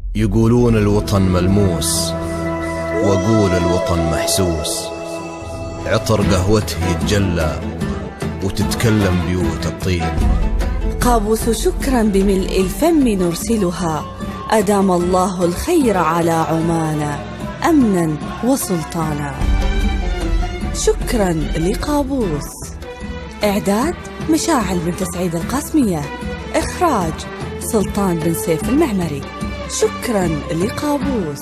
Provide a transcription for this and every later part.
يقولون الوطن ملموس وأقول الوطن محسوس، عطر قهوته يتجلى وتتكلم بيوت الطين. قابوس شكرا بملء الفم نرسلها، أدام الله الخير على عمان أمنا وسلطانا. شكرا لقابوس. إعداد مشاعل بنت سعيد القاسمية، إخراج سلطان بن سيف المعمري. شكرا لقابوس.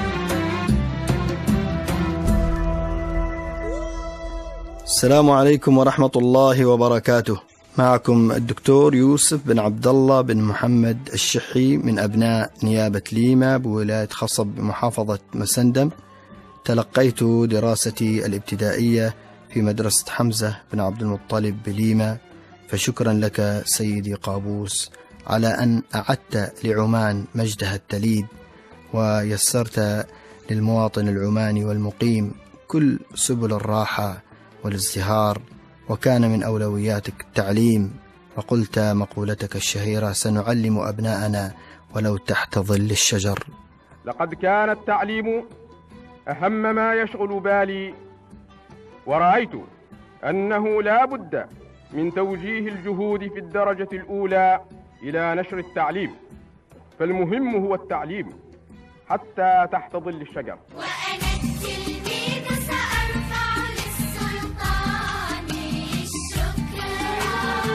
السلام عليكم ورحمة الله وبركاته. معكم الدكتور يوسف بن عبد الله بن محمد الشحي من أبناء نيابة ليمة بولاية خصب بمحافظة مسندم. تلقيت دراستي الابتدائية في مدرسة حمزة بن عبد المطلب بليمة، فشكرا لك سيدي قابوس على أن أعدت لعمان مجدها التليد، ويسرت للمواطن العماني والمقيم كل سبل الراحة والازدهار، وكان من أولوياتك التعليم، وقلت مقولتك الشهيرة: سنعلم أبناءنا ولو تحت ظل الشجر. لقد كان التعليم أهم ما يشغل بالي، ورأيت أنه لا بد من توجيه الجهود في الدرجة الأولى إلى نشر التعليم، فالمهم هو التعليم حتى تحت ظل الشجر. وأنا التلميذ سأرفع للسلطان الشكر،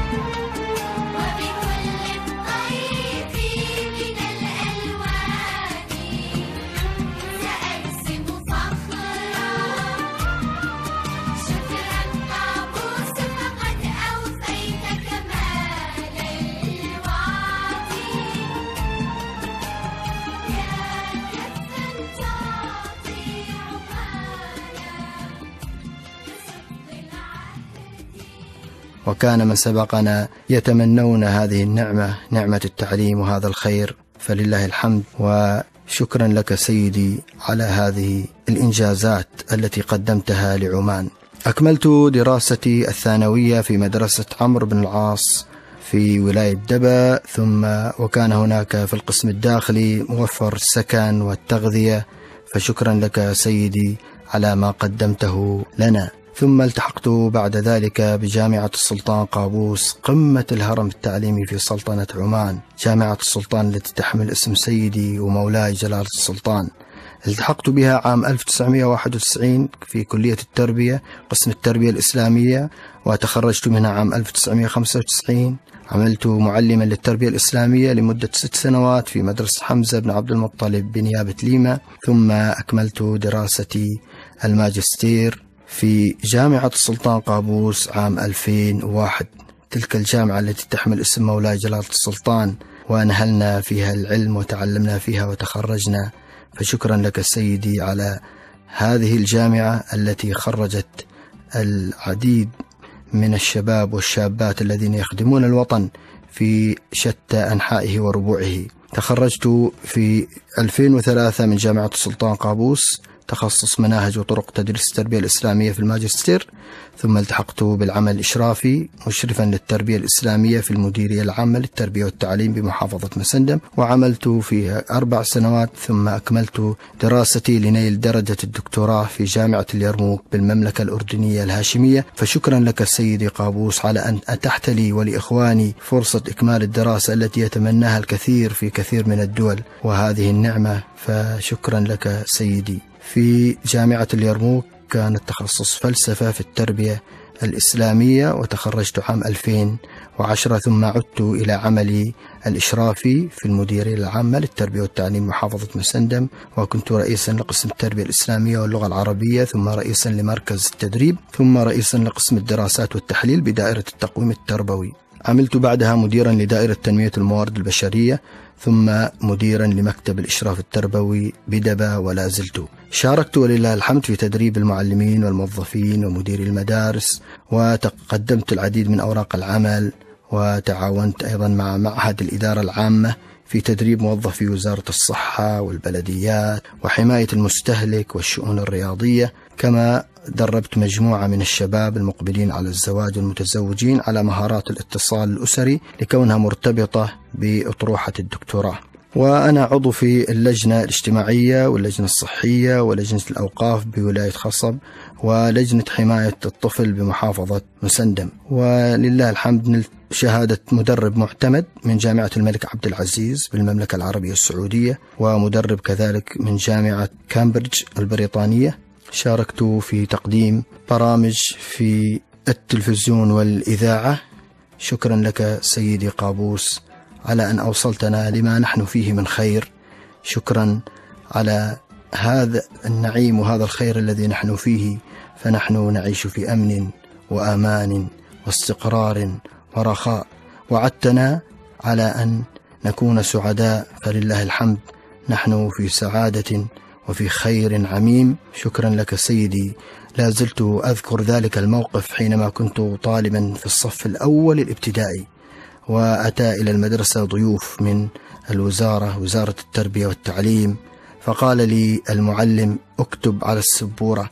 وبكل الطيف من الألوان سأرسم فخرا. شكرا قابوس، فقد أوفيت كمال الوعد. وكان من سبقنا يتمنون هذه النعمة، نعمة التعليم وهذا الخير، فلله الحمد. وشكرا لك سيدي على هذه الإنجازات التي قدمتها لعمان. أكملت دراستي الثانوية في مدرسة عمرو بن العاص في ولاية دبا، ثم وكان هناك في القسم الداخلي موفر السكن والتغذية، فشكرا لك سيدي على ما قدمته لنا. ثم التحقت بعد ذلك بجامعة السلطان قابوس، قمة الهرم التعليمي في سلطنة عمان، جامعة السلطان التي تحمل اسم سيدي ومولاي جلالة السلطان. التحقت بها عام 1991 في كلية التربية، قسم التربية الإسلامية، وتخرجت منها عام 1995. عملت معلما للتربية الإسلامية لمدة 6 سنوات في مدرسة حمزة بن عبد المطلب بنيابة ليمة، ثم أكملت دراستي الماجستير في جامعة السلطان قابوس عام 2001، تلك الجامعة التي تحمل اسم مولاي جلالة السلطان، ونهلنا فيها العلم وتعلمنا فيها وتخرجنا، فشكرا لك سيدي على هذه الجامعة التي خرجت العديد من الشباب والشابات الذين يخدمون الوطن في شتى أنحائه وربوعه. تخرجت في 2003 من جامعة السلطان قابوس، تخصص مناهج وطرق تدريس التربية الإسلامية في الماجستير، ثم التحقت بالعمل الإشرافي مشرفا للتربية الإسلامية في المديرية العامة للتربية والتعليم بمحافظة مسندم، وعملت فيها 4 سنوات، ثم أكملت دراستي لنيل درجة الدكتوراه في جامعة اليرموك بالمملكة الأردنية الهاشمية. فشكرا لك سيدي قابوس على أن أتحت لي ولإخواني فرصة إكمال الدراسة التي يتمناها الكثير في كثير من الدول، وهذه النعمة فشكرا لك سيدي. في جامعة اليرموك كان التخصص فلسفة في التربية الإسلامية، وتخرجت عام 2010، ثم عدت إلى عملي الإشرافي في المديرية العامة للتربية والتعليم محافظة مسندم، وكنت رئيسا لقسم التربية الإسلامية واللغة العربية، ثم رئيسا لمركز التدريب، ثم رئيسا لقسم الدراسات والتحليل بدائرة التقويم التربوي. عملت بعدها مديرا لدائرة تنمية الموارد البشرية، ثم مديرا لمكتب الإشراف التربوي بدبا، ولا زلت. شاركت ولله الحمد في تدريب المعلمين والموظفين ومديري المدارس، وتقدمت العديد من أوراق العمل، وتعاونت أيضا مع معهد الإدارة العامة في تدريب موظفي وزارة الصحة والبلديات وحماية المستهلك والشؤون الرياضية، كما دربت مجموعة من الشباب المقبلين على الزواج والمتزوجين على مهارات الاتصال الأسري لكونها مرتبطة بأطروحة الدكتوراه. وأنا عضو في اللجنة الاجتماعية واللجنة الصحية ولجنة الأوقاف بولاية خصب ولجنة حماية الطفل بمحافظة مسندم. ولله الحمد نلت شهادة مدرب معتمد من جامعة الملك عبد العزيز بالمملكة العربية السعودية، ومدرب كذلك من جامعة كامبريدج البريطانية. شاركت في تقديم برامج في التلفزيون والإذاعة. شكرا لك سيدي قابوس على أن أوصلتنا لما نحن فيه من خير. شكرا على هذا النعيم وهذا الخير الذي نحن فيه، فنحن نعيش في أمن وأمان واستقرار ورخاء. وعدتنا على أن نكون سعداء، فلله الحمد نحن في سعادة وفي خير عميم. شكرا لك سيدي. لا زلت أذكر ذلك الموقف حينما كنت طالبا في الصف الأول الابتدائي، وأتى إلى المدرسة ضيوف من الوزارة، وزارة التربية والتعليم، فقال لي المعلم اكتب على السبورة،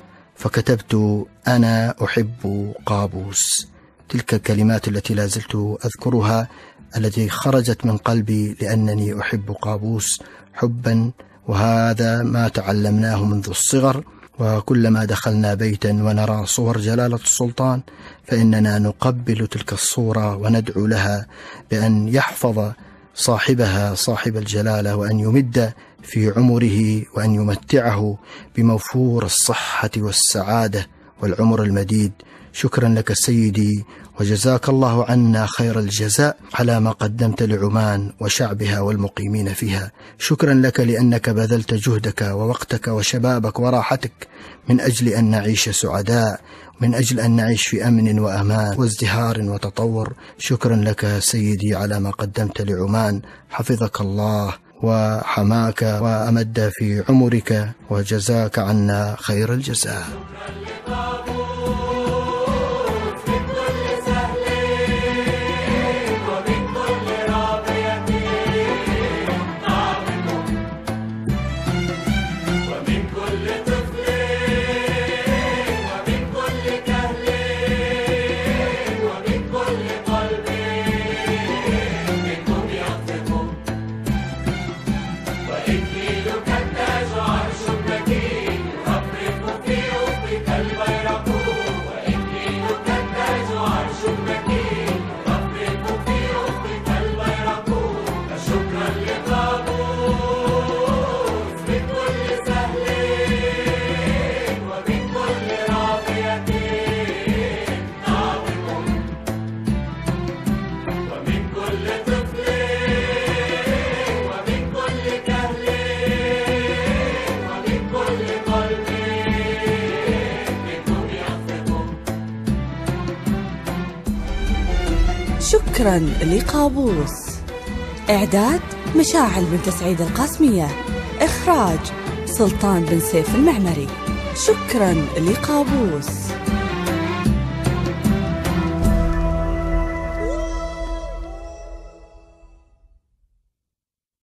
فكتبت أنا أحب قابوس. تلك الكلمات التي لا زلت أذكرها، التي خرجت من قلبي لأنني أحب قابوس حبا، وهذا ما تعلمناه منذ الصغر. وكلما دخلنا بيتا ونرى صور جلالة السلطان فإننا نقبل تلك الصورة وندعو لها بأن يحفظ صاحبها صاحب الجلالة، وأن يمد في عمره، وأن يمتعه بموفور الصحة والسعادة والعمر المديد. شكرا لك سيدي، وجزاك الله عنا خير الجزاء على ما قدمت لعمان وشعبها والمقيمين فيها. شكرا لك لأنك بذلت جهدك ووقتك وشبابك وراحتك من أجل أن نعيش سعداء، من أجل أن نعيش في أمن وأمان وازدهار وتطور. شكرا لك سيدي على ما قدمت لعمان. حفظك الله وحماك وأمد في عمرك، وجزاك عنا خير الجزاء. شكرا لقابوس. إعداد مشاعل بنت سعيد القاسمية. إخراج سلطان بن سيف المعمري. شكرا لقابوس.